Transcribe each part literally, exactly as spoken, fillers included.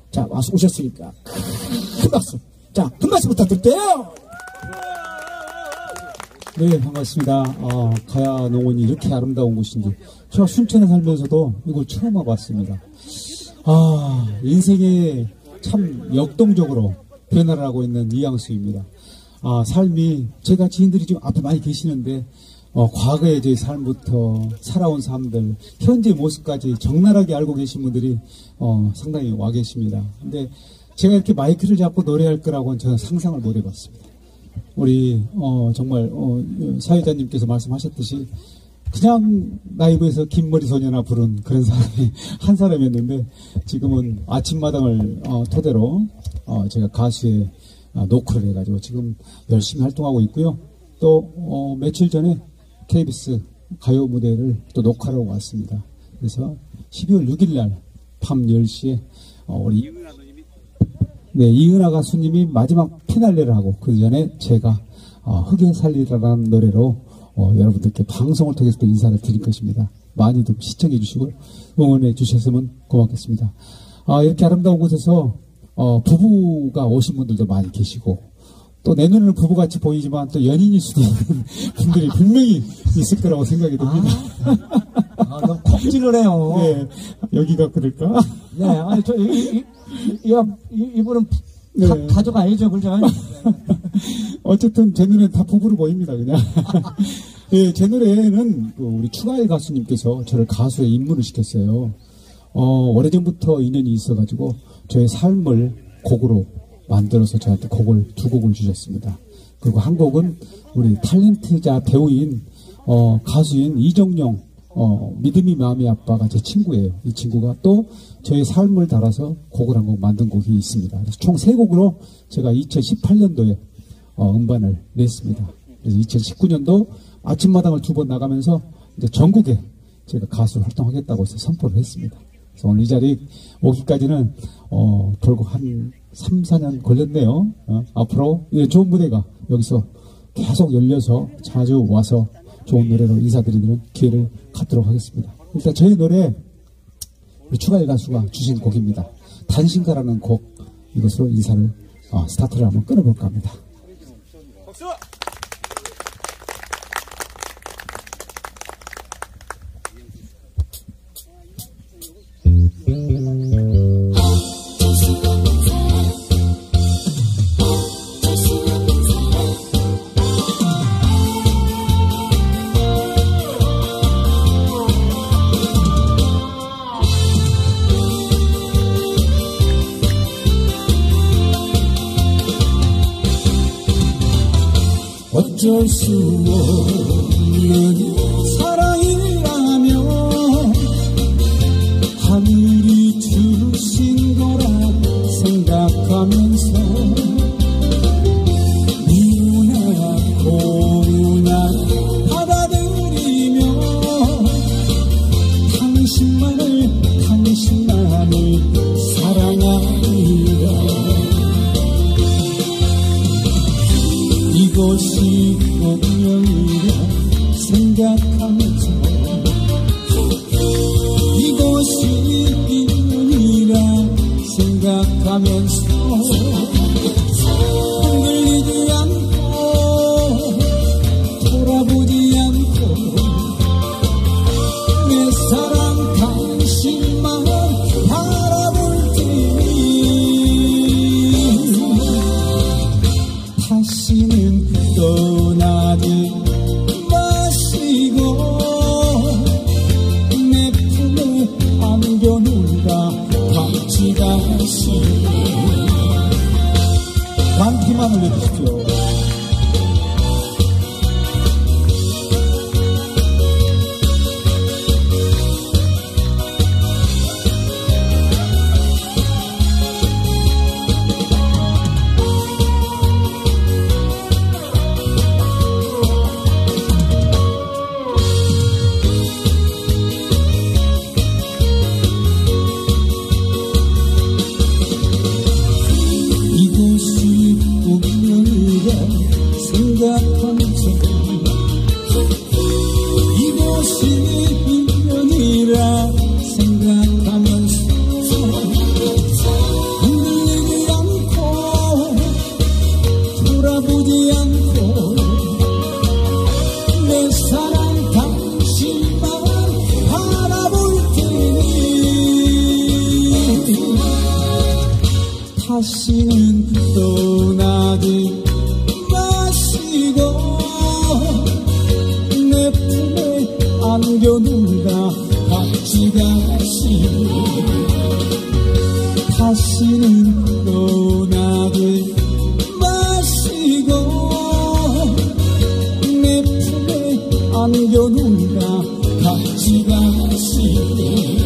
자, 와서 오셨으니까 큰 박수. 자, 큰 박수 부탁드릴게요. 네, 반갑습니다. 어, 가야 농원이 이렇게 아름다운 곳인지 제가 순천에 살면서도 이걸 처음 와봤습니다. 아, 인생에 참 역동적으로 변화를 하고 있는 이양수입니다. 아, 삶이 제가 지인들이 지금 앞에 많이 계시는데 어, 과거의 제 삶부터 살아온 삶들, 현재 모습까지 적나라하게 알고 계신 분들이 어, 상당히 와 계십니다. 근데 제가 이렇게 마이크를 잡고 노래할 거라고는 저는 상상을 못 해봤습니다. 우리 어, 정말 어, 사회자님께서 말씀하셨듯이 그냥 라이브에서 긴머리 소녀나 부른 그런 사람이 한 사람이었는데 지금은 아침마당을 어, 토대로 어, 제가 가수에 어, 노크를 해가지고 지금 열심히 활동하고 있고요. 또 어, 며칠 전에 케이비에스 가요 무대를 또 녹화하러 왔습니다. 그래서 십이월 육일날 밤 열 시에 어, 우리 이은하 누님이 네, 이은하 가수님이 마지막 피날레를 하고 그 전에 제가 어, 흙에 살리라라는 노래로 어, 여러분들께 방송을 통해서 또 인사를 드릴 것입니다. 많이 좀 시청해 주시고 응원해 주셨으면 고맙겠습니다. 아, 이렇게 아름다운 곳에서 어, 부부가 오신 분들도 많이 계시고 또 내 눈에는 부부같이 보이지만 또 연인일 수도 있는 분들이 분명히 있을 거라고 생각이 듭니다. 아, 아 너무 콕질을 해요. 네, 여기가 그럴까? 네, 아니 저 이, 이, 이, 이, 이분은 네. 가, 가족 아니죠, 그죠? 어쨌든 제 눈에는 다 부부로 보입니다, 그냥. 예, 제 노래는 그 우리 추가일 가수님께서 저를 가수에 입문을 시켰어요. 어, 오래전부터 인연이 있어가지고 저의 삶을 곡으로 만들어서 저한테 곡을 두 곡을 주셨습니다. 그리고 한 곡은 우리 탤런트자 배우인 어, 가수인 이정용 어, 믿음이 마음의 아빠가 제 친구예요. 이 친구가 또 저의 삶을 달아서 곡을 한 곡 만든 곡이 있습니다. 그래서 총 세 곡으로 제가 이천십팔년도에 어, 음반을 냈습니다. 그래서 이천십구년도 아침마당을 두 번 나가면서 이제 전국에 제가 가수로 활동하겠다고 해서 선포를 했습니다. 그래서 오늘 이 자리 오기까지는 어, 결국 한 삼, 사년 걸렸네요. 어, 앞으로 예, 좋은 무대가 여기서 계속 열려서 자주 와서 좋은 노래로 인사드리는 기회를 갖도록 하겠습니다. 일단 저희 노래 우리 추가일 가수가 주신 곡입니다. 단신가라는 곡 이것으로 인사를 어, 스타트를 한번 끊어볼까 합니다. 박수! 어쩔 수 없는 사랑이라면 하늘이 주신 거라 생각하면서 미우나 고우나 받아들이며 당신만을 당신만을 사랑하리라. 이것이 운명이라 생각하면서 이것이 인연이라 생각하면서 흔들리지 않고 돌아보지 않고 내 사랑 당신만 바라볼 테니 다시는 떠나지 마시고 내 품에 안겨놓으라 감치다시 반기만 올려주십시오. 이곳이 운명이라 다시는 떠나지 마시고 내 품에 안겨놓으라 같이 가시오. 다시는 떠나지 마시고 내 품에 안겨놓으라 같이 가시오.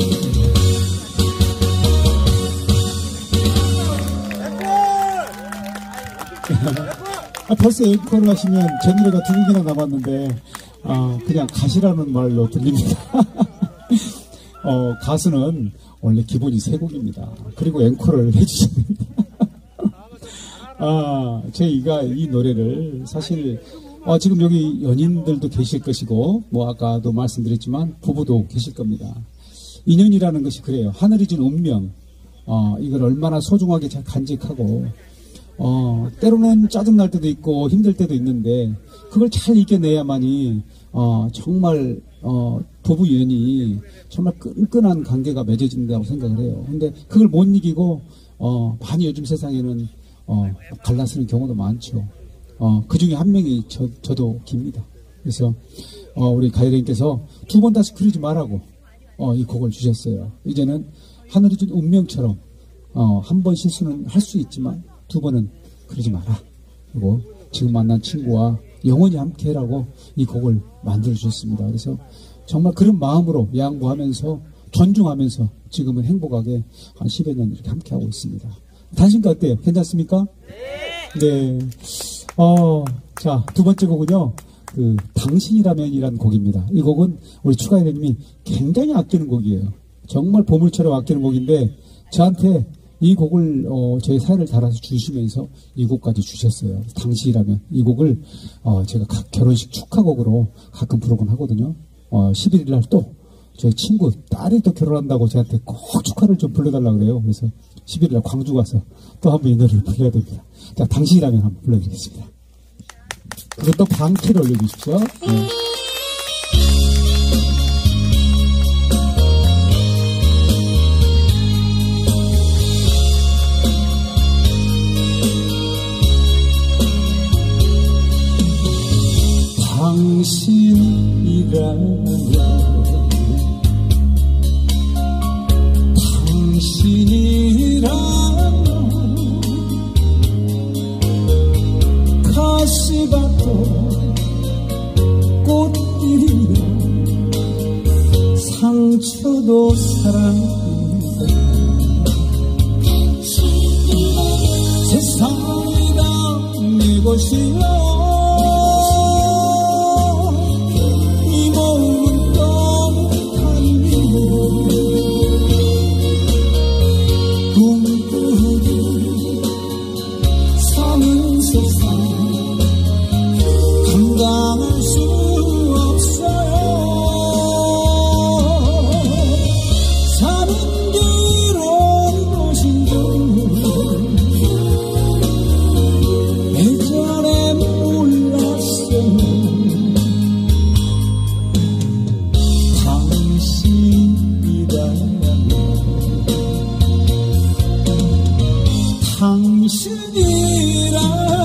아, 벌써 앵콜을 하시면 제 노래가 두 곡이나 남았는데 아, 그냥 가시라는 말로 들립니다. 어, 가수는 원래 기본이 세 곡입니다. 그리고 앵콜을 해주셔야 됩니다. 아, 저희가 이 노래를 사실 어, 지금 여기 연인들도 계실 것이고 뭐 아까도 말씀드렸지만 부부도 계실 겁니다. 인연이라는 것이 그래요. 하늘이 준 운명, 어, 이걸 얼마나 소중하게 잘 간직하고 어, 때로는 짜증날 때도 있고 힘들 때도 있는데 그걸 잘 이겨내야만이 어, 정말 어, 부부 연이 정말 끈끈한 관계가 맺어진다고 생각을 해요. 근데 그걸 못 이기고 어, 많이 요즘 세상에는 어, 갈라서는 경우도 많죠. 어, 그 중에 한 명이 저, 저도 깁니다. 그래서 어, 우리 가요님께서 두 번 다시 그러지 말라고 어, 이 곡을 주셨어요. 이제는 하늘이 준 운명처럼 어, 한 번 실수는 할 수 있지만 두 번은 그러지 마라. 그리고 지금 만난 친구와 영원히 함께 해라고 이 곡을 만들어 주셨습니다. 그래서 정말 그런 마음으로 양보하면서 존중하면서 지금은 행복하게 한 십여 년 이렇게 함께 하고 있습니다. 당신과 어때요? 괜찮습니까? 네. 어, 자, 두 번째 곡은요, 그, 당신이라면이라는 곡입니다. 이 곡은 우리 추가회장님이 굉장히 아끼는 곡이에요. 정말 보물처럼 아끼는 곡인데, 저한테 이 곡을, 어, 저희 사연을 달아서 주시면서 이 곡까지 주셨어요. 당신이라면. 이 곡을, 어, 제가 각 결혼식 축하곡으로 가끔 부르곤 하거든요. 어, 십일 일 날 또, 저희 친구, 딸이 또 결혼한다고 저한테 꼭 축하를 좀 불러달라고 그래요. 그래서 십일 일 날 광주 가서 또 한 번 이 노래를 불러야 됩니다. 자, 당신이라면 한번 불러드리겠습니다. 그리고 또 방키를 올려주십시오. 네. 당신이라면 당신이라면 가시밭도 꽃길이며 상처도 사랑입니다. 세상이다 내 것이여 감당할 수 없어요. 사는 길은 것인데 예전에 몰랐어요. 당신이라면 당신이라면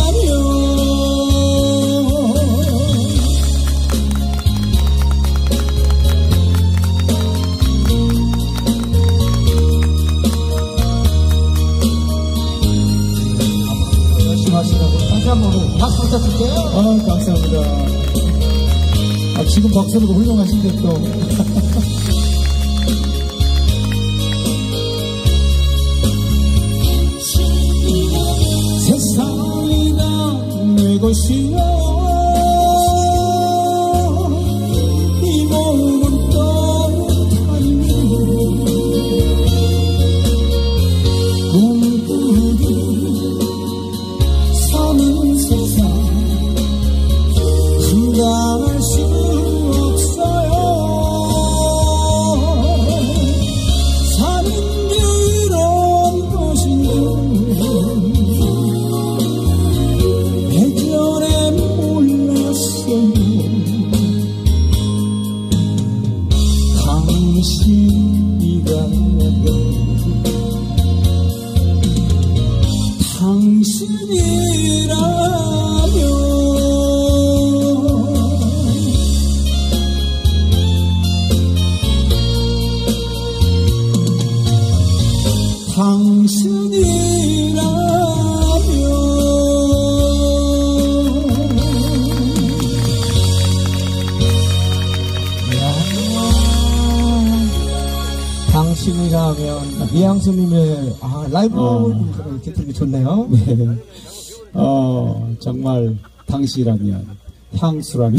다시 한 번 박수 부탁드릴게요. 아, 감사합니다. 아, 지금 박수로도 훌륭하신데 또. 세상이다 내 것이여 이 몸은 떠나니 꿈꾸듯 사는 세상 감당할 수 없어요. 사는 길은 것인데 예전에 당신이라면 이양수님의 아, 라이브 어. 이렇게 들기 좋네요. 네. 어, 정말 당시라면, 향수라면,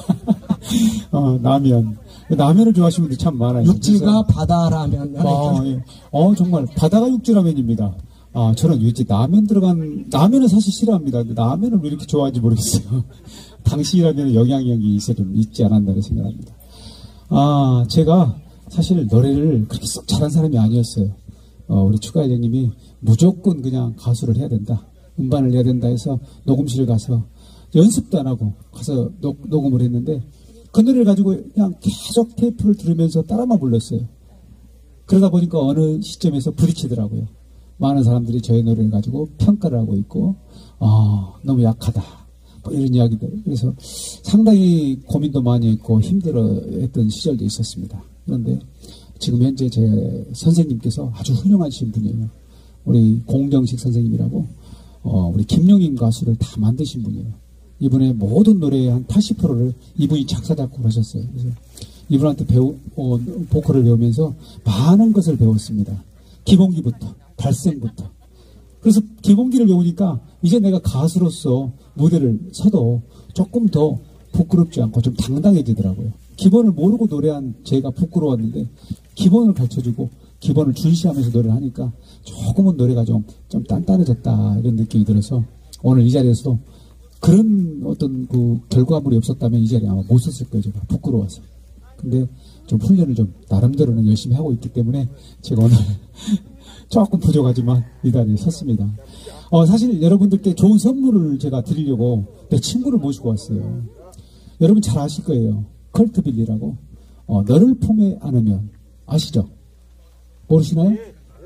어, 라면. 라면을 좋아하시는 분들이 참 많아요. 육지가 바다라면. 어, 예. 어, 정말 바다가 육지라면입니다. 아, 저는 육지 라면 들어간, 라면은 사실 싫어합니다. 근데 라면을 왜 이렇게 좋아하는지 모르겠어요. 당시라면 영향력이 있어 좀 있지 않았나 생각합니다. 아, 제가 사실 노래를 그렇게 썩 잘한 사람이 아니었어요. 어, 우리 추가열 형님이 무조건 그냥 가수를 해야 된다. 음반을 내야 된다 해서 녹음실에 가서 연습도 안 하고 가서 녹, 녹음을 했는데 그 노래를 가지고 그냥 계속 테이프를 들으면서 따라만 불렀어요. 그러다 보니까 어느 시점에서 부딪히더라고요. 많은 사람들이 저의 노래를 가지고 평가를 하고 있고, 아, 너무 약하다. 뭐 이런 이야기들. 그래서 상당히 고민도 많이 했고 힘들어 했던 시절도 있었습니다. 그런데 지금 현재 제 선생님께서 아주 훌륭하신 분이에요. 우리 공정식 선생님이라고, 어, 우리 김용임 가수를 다 만드신 분이에요. 이분의 모든 노래의 한 팔십 퍼센트를 이분이 작사, 작곡을 하셨어요. 그래서 이분한테 배우, 어, 보컬을 배우면서 많은 것을 배웠습니다. 기본기부터, 발성부터. 그래서 기본기를 배우니까 이제 내가 가수로서 무대를 서도 조금 더 부끄럽지 않고 좀 당당해지더라고요. 기본을 모르고 노래한 제가 부끄러웠는데 기본을 가르쳐주고 기본을 준시하면서 노래를 하니까 조금은 노래가 좀, 좀 단단해졌다 이런 느낌이 들어서 오늘 이 자리에서도 그런 어떤 그 결과물이 없었다면 이 자리에 아마 못 섰을 거예요. 제가 부끄러워서. 근데 좀 훈련을 좀 나름대로는 열심히 하고 있기 때문에 제가 오늘 조금 부족하지만 이 자리에 섰습니다. 어, 사실 여러분들께 좋은 선물을 제가 드리려고 내 친구를 모시고 왔어요. 여러분 잘 아실 거예요. 컬트빌리라고. 어, 너를 품에 안으면 아시죠? 모르시나요?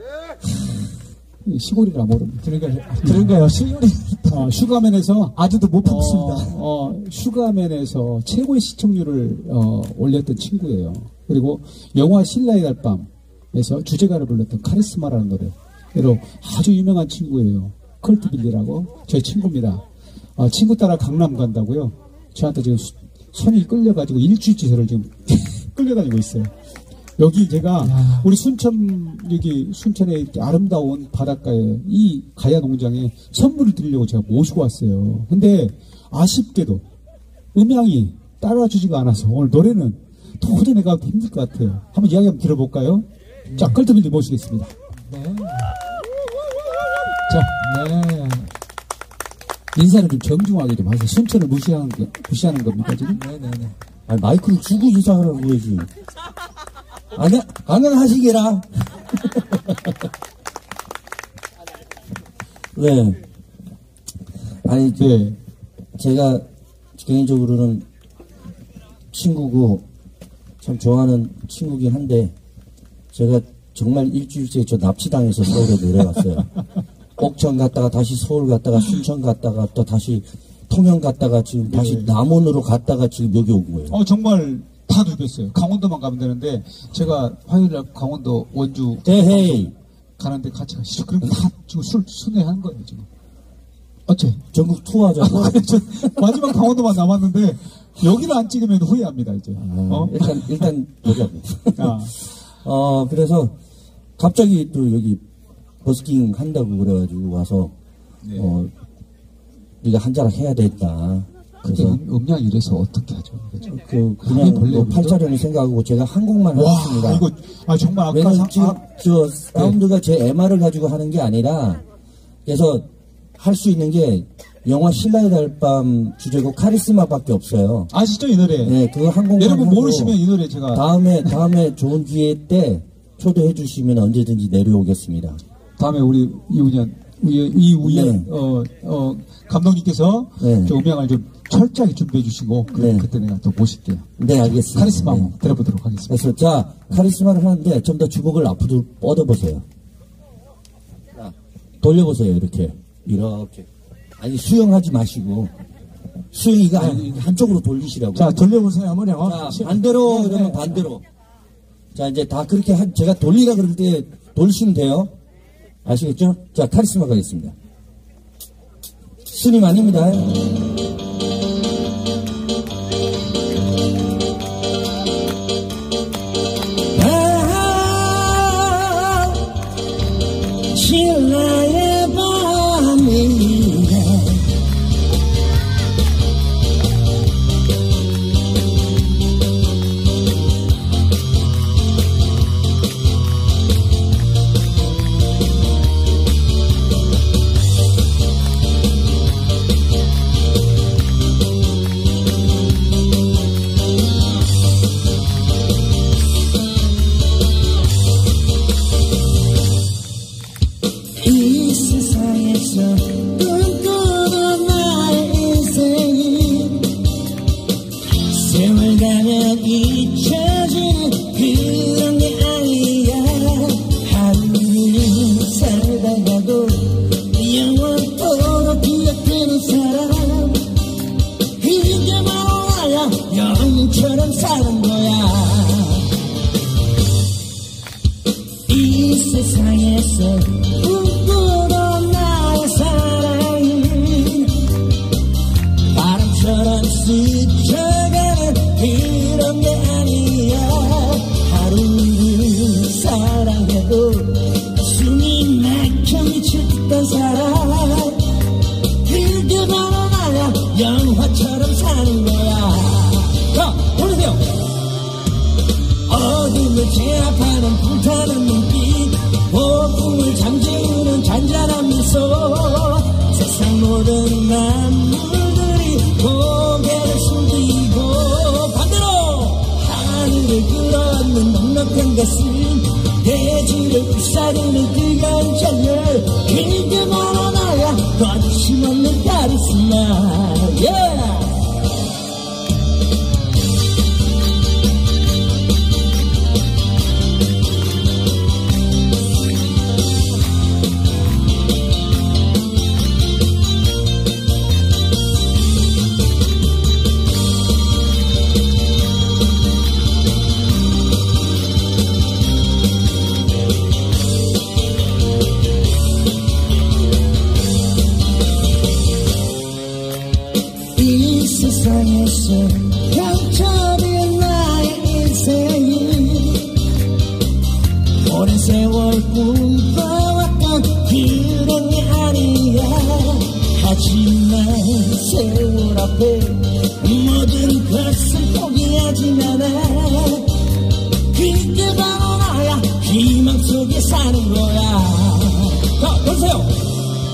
시골이라 모릅니다. 그러니까요. 그러니까요. 시골이 어, 슈가맨에서 아직도 못 품습니다. 어, 어, 슈가맨에서 최고의 시청률을 어, 올렸던 친구예요. 그리고 영화 신라의 달밤에서 주제가를 불렀던 카리스마라는 노래로 아주 유명한 친구예요. 컬트빌리라고 저희 친구입니다. 어, 친구 따라 강남 간다고요. 저한테 지금 수, 손이 끌려가지고 일주일째 저를 지금 끌려다니고 있어요. 여기 제가 야. 우리 순천 여기 순천의 아름다운 바닷가에 이 가야 농장에 선물을 드리려고 제가 모시고 왔어요. 근데 아쉽게도 음향이 따라주지가 않아서 오늘 노래는 도저히 내가 힘들 것 같아요. 한번 이야기 한번 들어볼까요? 네. 자, 컬트빌리 모시겠습니다. 네. 자, 네. 인사를 좀 정중하게 좀 하세요. 순천을 무시하는 거, 무시하는 겁니까 지금? 네네네. 아니, 마이크를 주고 인사하라고 해야지. 안녕, 안녕하시게라. 네. 아니, 네. 제가 개인적으로는 친구고 참 좋아하는 친구긴 한데 제가 정말 일주일째 저 납치당해서 서울에 내려갔어요. 옥천 갔다가 다시 서울 갔다가 순천 갔다가 또 다시 통영 갔다가 지금 다시 네. 남원으로 갔다가 지금 여기 온 거예요. 어, 정말 다 누볐어요. 강원도만 가면 되는데 제가 화요일날 강원도 원주 대헤이 가는데 같이 가시죠. 그럼 다 지금 술 순회한 거예요 지금. 어째? 전국 투어하자고. 마지막 강원도만 남았는데 여기를 안 찍으면 후회합니다 이제. 아, 어? 일단 일단 보자고. 아. 어 그래서 갑자기 또 여기 버스킹 한다고 그래가지고 와서 네. 어 네가 한 자락 해야 되겠다. 그게 그래서 음량 이래서 어떻게 하죠? 그렇죠? 그 그냥 뭐 팔자련을 생각하고 제가 한국만 하겠습니다. 이거 아 정말 아까 왜냐면 사, 지금 아, 저 사운드가 제 엠알을 가지고 하는 게 아니라 그래서 할 수 있는 게 영화 신라의 달밤 주제곡 카리스마밖에 없어요. 아시죠 이 노래? 네, 그거 한국만 여러분 하고 모르시면 이 노래 제가 다음에 다음에 좋은 기회 때 초대해 주시면 언제든지 내려오겠습니다. 다음에 우리 이우연 이우연 네. 어, 어, 감독님께서 네. 저 음향을 좀 철저하게 준비해 주시고 그, 네. 그때 내가 또 모실게요. 네, 알겠습니다. 카리스마 네. 한번 들어보도록 하겠습니다. 그래서 자 카리스마를 하는데 좀 더 주먹을 앞으로 뻗어보세요. 자, 돌려보세요 이렇게. 이렇게. 아니, 수영하지 마시고. 수영이가 아니, 한쪽으로 돌리시라고. 자, 돌려보세요, 한번요. 자, 반대로, 이러면 반대로. 자, 이제 다 그렇게 한, 제가 돌리라 그럴 때 돌리시면 돼요. 아시겠죠? 자, 카리스마 가겠습니다. 스님 아닙니다. 아, 신라의 밤입니다. 이 세상에서 꿈꾸던 나의 인생이 세월 가면 잊혀지는 그런 게 아니야. 하루는 살다가도 영원토록 기억되는 사람, 그게 바로 나야. 영처럼 사는 거야. 이 세상에서 꿈꾸던 나의 사랑은 바람처럼 스쳐가는 그런 게 아니야. 하루는 사랑해도 숨이 막혀 미칠 듯한 사랑, 그게 바로 나야. 영화처럼 사는 거야. 자, 보내세요. 어둠을 제압하는 불타는 눈빛, 폭풍을 잠재우는 잔잔한 미소, 세상 모든 만물들이 고개를 숙이고 반대로 하늘을 끌어안는 넉넉한 가슴, 대지를 불사르는 뜨거운 찬열, 그게 바로 나야. 거침없는 카리스마. yeah! 이 세상에서 감춰진 나의 인생이 오랜 세월 꿈꿔왔던 그런 게 아니야. 하지만 세월 앞에 모든 것을 포기하지만 그게 바로 나야. 희망 속에 사는 거야. 자, 보세요.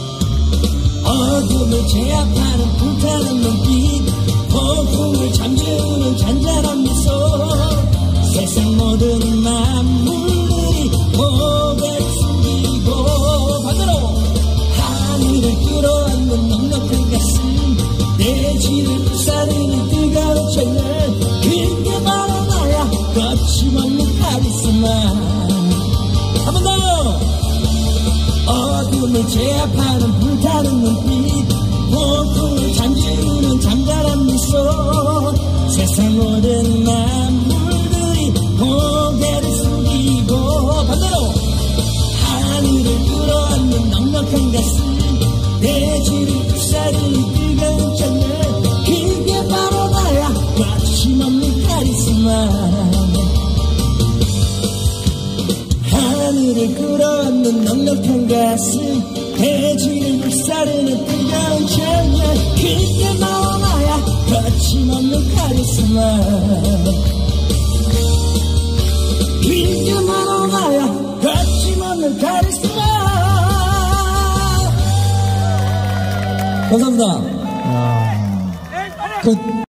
어둠을 제압하는 불타는 눈빛, 폭풍을 잠재우는 잔잔한 미소, 세상 모든 만물들이 고개를 숙이고 반대로 하늘을 끌어안는 넉넉한 가슴, 대지를 불사르는 뜨거운 찬열, 그게 바로 나야. 거침없는 카리스마. 한 번 더. 어둠을 제압하는 불타는 눈빛, 폭풍을 잠재우는 잠잠한 미소, 세상 모든 만물들이 고개를 숙이고 반대로 하늘을 끌어안는 넉넉한 가슴, 대지를 불사르는 뜨거운 찬열, 그게 바로 나야. 거침없는 카리스마. 하늘을 끌어안는 넉넉한 가슴, 대지를 불사르는 뜨거운 찬열, 그게 바로 나야. 거침없는 카리스마. 그게 바로 나야. 거침없는 카리스마. 감사합니다. 아, 그